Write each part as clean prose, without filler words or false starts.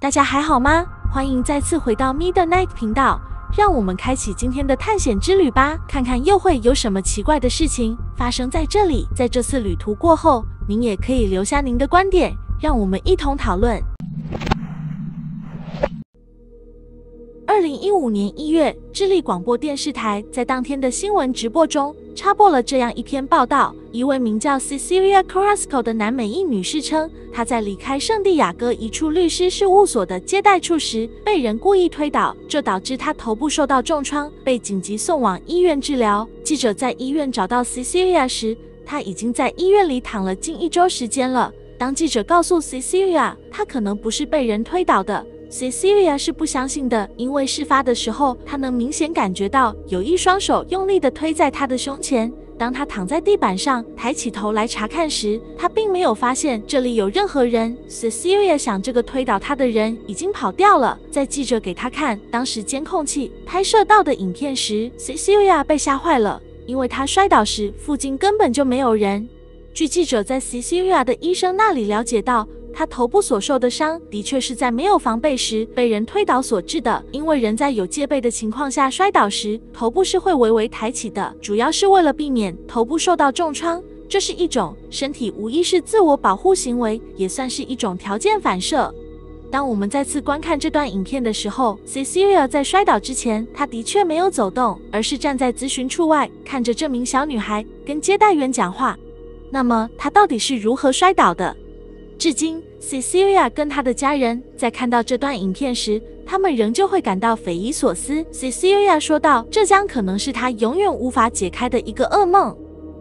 大家还好吗？欢迎再次回到 Midnight 频道，让我们开启今天的探险之旅吧，看看又会有什么奇怪的事情发生在这里。在这次旅途过后，您也可以留下您的观点，让我们一同讨论。2015年1月，智利广播电视台在当天的新闻直播中插播了这样一篇报道。一位名叫 Cecilia Carrasco 的南美裔女士称，她在离开圣地亚哥一处律师事务所的接待处时，被人故意推倒，这导致她头部受到重创，被紧急送往医院治疗。记者在医院找到 Cecilia 时，她已经在医院里躺了近1周时间了。当记者告诉 Cecilia 她可能不是被人推倒的， Cecilia 是不相信的，因为事发的时候，她能明显感觉到有一双手用力地推在她的胸前。当她躺在地板上，抬起头来查看时，她并没有发现这里有任何人。Cecilia 想，这个推倒她的人已经跑掉了。在记者给她看当时监控器拍摄到的影片时， Cecilia 被吓坏了，因为她摔倒时附近根本就没有人。据记者在 Cecilia 的医生那里了解到，他头部所受的伤的确是在没有防备时被人推倒所致的，因为人在有戒备的情况下摔倒时，头部是会微微抬起的，主要是为了避免头部受到重创。这是一种身体无意识自我保护行为，也算是一种条件反射。当我们再次观看这段影片的时候， Cecilia 在摔倒之前，她的确没有走动，而是站在咨询处外，看着这名小女孩跟接待员讲话。那么她到底是如何摔倒的？至今 Cecilia 跟她的家人在看到这段影片时，他们仍旧会感到匪夷所思。 Cecilia 说道，这将可能是她永远无法解开的一个噩梦。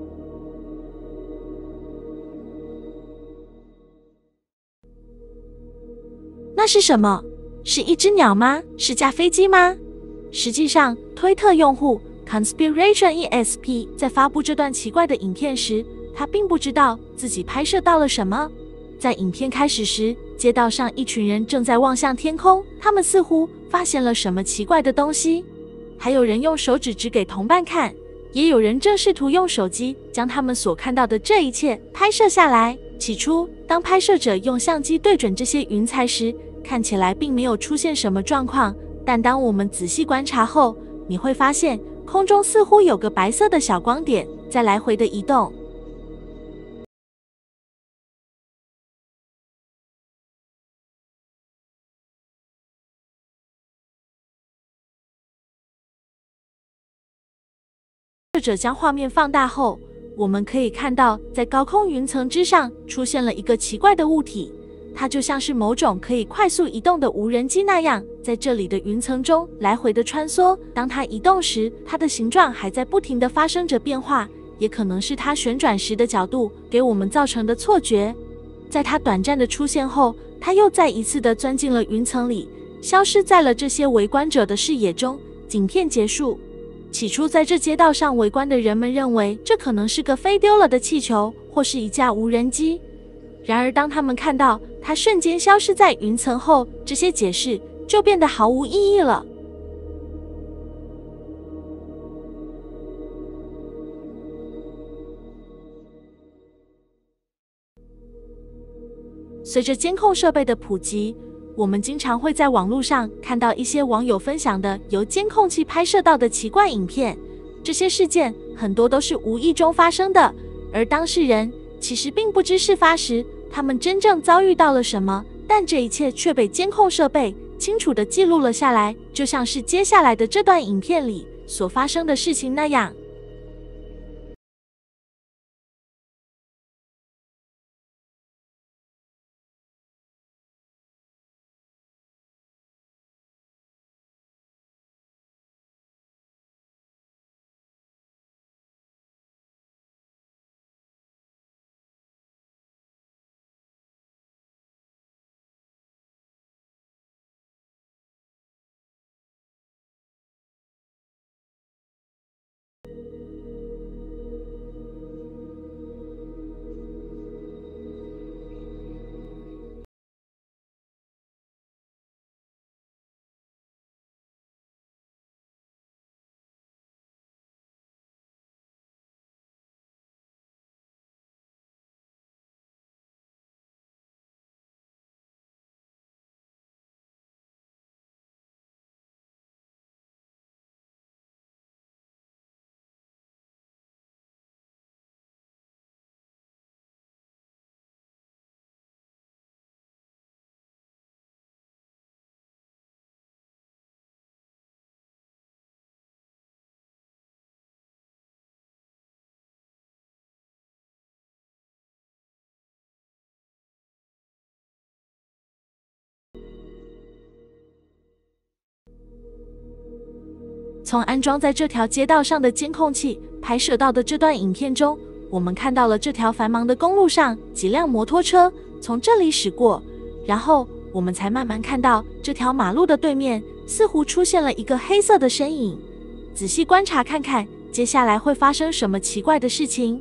那是什么？是一只鸟吗？是架飞机吗？实际上，推特用户 Conspiration ESP 在发布这段奇怪的影片时，他并不知道自己拍摄到了什么。在影片开始时，街道上一群人正在望向天空，他们似乎发现了什么奇怪的东西。还有人用手指指给同伴看，也有人正试图用手机将他们所看到的这一切拍摄下来。起初，当拍摄者用相机对准这些云彩时，看起来并没有出现什么状况，但当我们仔细观察后，你会发现空中似乎有个白色的小光点在来回的移动。摄者将画面放大后，我们可以看到在高空云层之上出现了一个奇怪的物体，它就像是某种可以快速移动的无人机那样，在这里的云层中来回的穿梭。当它移动时，它的形状还在不停地发生着变化，也可能是它旋转时的角度给我们造成的错觉。在它短暂的出现后，它又再一次地钻进了云层里，消失在了这些围观者的视野中。影片结束。起初，在这街道上围观的人们认为这可能是个飞丢了的气球，或是一架无人机。然而，当他们看到它瞬间消失在云层后，这些解释就变得毫无意义了。随着监控设备的普及，我们经常会在网络上看到一些网友分享的由监控器拍摄到的奇怪影片。这些事件很多都是无意中发生的，而当事人其实并不知事发时他们真正遭遇到了什么，但这一切却被监控设备清楚地记录了下来，就像是接下来的这段影片里所发生的事情那样。 从安装在这条街道上的监控器拍摄到的这段影片中，我们看到了这条繁忙的公路上几辆摩托车从这里驶过，然后我们才慢慢看到这条马路的对面似乎出现了一个黑色的身影。仔细观察看看，接下来会发生什么奇怪的事情。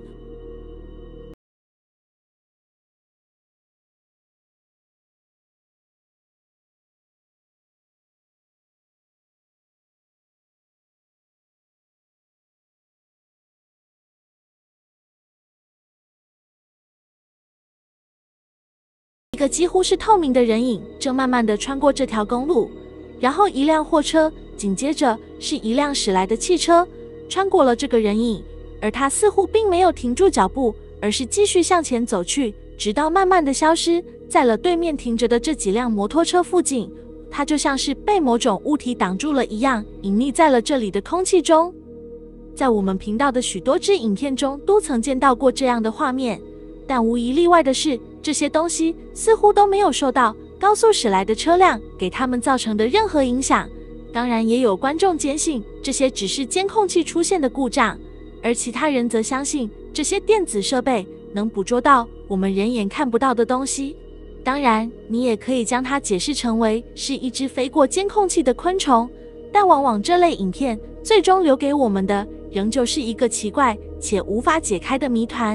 一个几乎是透明的人影正慢慢地穿过这条公路，然后一辆货车，紧接着是一辆驶来的汽车，穿过了这个人影，而他似乎并没有停住脚步，而是继续向前走去，直到慢慢地消失在了对面停着的这几辆摩托车附近。他就像是被某种物体挡住了一样，隐匿在了这里的空气中。在我们频道的许多支影片中都曾见到过这样的画面，但无一例外的是，这些东西似乎都没有受到高速驶来的车辆给他们造成的任何影响。当然，也有观众坚信这些只是监控器出现的故障，而其他人则相信这些电子设备能捕捉到我们人眼看不到的东西。当然，你也可以将它解释成为是一只飞过监控器的昆虫，但往往这类影片最终留给我们的仍旧是一个奇怪且无法解开的谜团。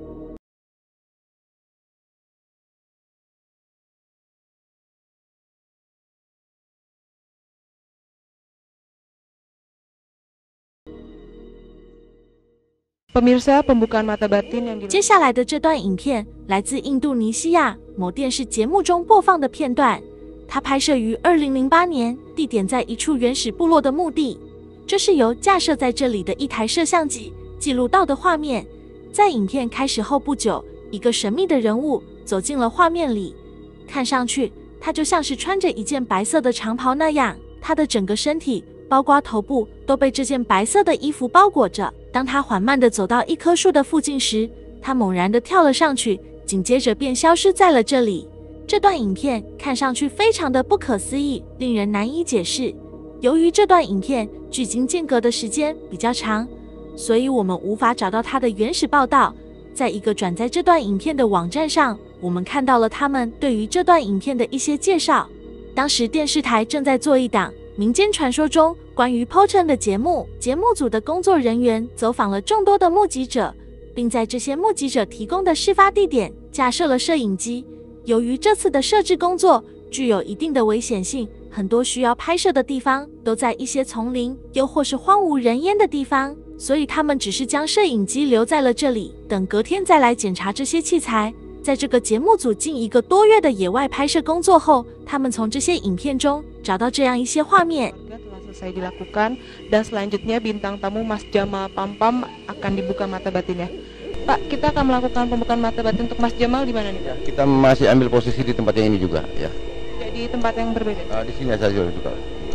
Pemirsa, pembukaan mata batin yang 接下来的这段影片来自印度尼西亚某电视节目中播放的片段，它拍摄于2008年，地点在一处原始部落的墓地。这是由架设在这里的一台摄像机记录到的画面。在影片开始后不久，一个神秘的人物走进了画面里，看上去他就像是穿着一件白色的长袍那样，他的整个身体包括头部都被这件白色的衣服包裹着。当他缓慢地走到一棵树的附近时，他猛然地跳了上去，紧接着便消失在了这里。这段影片看上去非常的不可思议，令人难以解释。由于这段影片距今间隔的时间比较长，所以我们无法找到它的原始报道。在一个转载这段影片的网站上，我们看到了他们对于这段影片的一些介绍。当时电视台正在做一档民间传说中关于 Poten 的节目，节目组的工作人员走访了众多的目击者，并在这些目击者提供的事发地点架设了摄影机。由于这次的摄制工作具有一定的危险性，很多需要拍摄的地方都在一些丛林又或是荒无人烟的地方，所以他们只是将摄影机留在了这里，等隔天再来检查这些器材。在这个节目组近1个多月的野外拍摄工作后，他们从这些影片中找到这样一些画面。 selesai dilakukan dan selanjutnya bintang tamu Mas Jamal Pampam akan dibuka mata batinnya. Pak, kita akan melakukan pembukaan mata batin untuk Mas Jamal di mana nih? Ya, kita masih ambil posisi di tempat yang ini juga, ya. Di tempat yang berbeda? Di sini saja juga.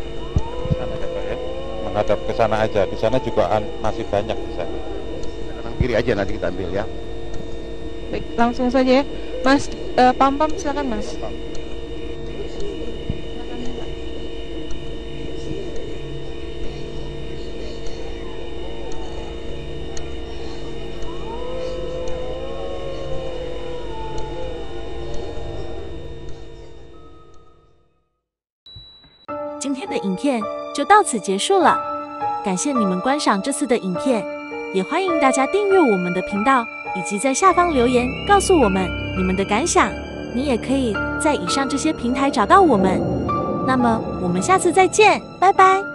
Sana ya Pak ya, menghadap ke sana aja. Di sana juga masih banyak di sana. Kanan kiri aja nanti kita ambil ya. Baik, langsung saja ya. Mas Pampam, silakan Mas. Pampam。今天的影片就到此结束了，感谢你们观赏这次的影片，也欢迎大家订阅我们的频道，以及在下方留言告诉我们你们的感想。你也可以在以上这些平台找到我们。那么我们下次再见，拜拜。